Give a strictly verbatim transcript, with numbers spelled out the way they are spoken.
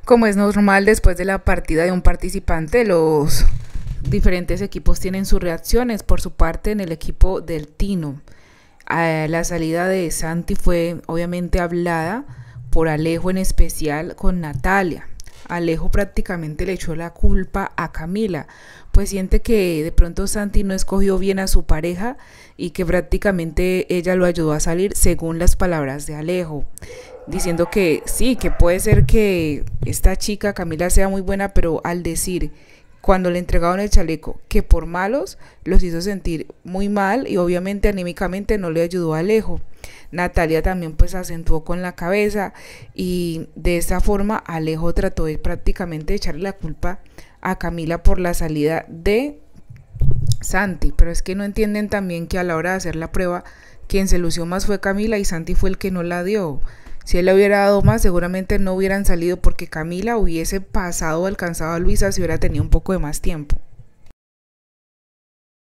Como es normal, después de la partida de un participante, los diferentes equipos tienen sus reacciones. Por su parte, en el equipo del Tino, eh, la salida de Santi fue obviamente hablada por Alejo, en especial con Natalia. Alejo prácticamente le echó la culpa a Camila, pues siente que de pronto Santi no escogió bien a su pareja y que prácticamente ella lo ayudó a salir, según las palabras de Alejo, diciendo que sí, que puede ser que esta chica Camila sea muy buena, pero al decir cuando le entregaron el chaleco que por malos, los hizo sentir muy mal y obviamente anímicamente no le ayudó a Alejo. Natalia también pues acentuó con la cabeza y de esta forma Alejo trató de prácticamente echarle la culpa a Camila por la salida de Santi, pero es que no entienden también que a la hora de hacer la prueba quien se lució más fue Camila y Santi fue el que no la dio. Si él le hubiera dado más, seguramente no hubieran salido, porque Camila hubiese pasado o alcanzado a Luisa si hubiera tenido un poco de más tiempo.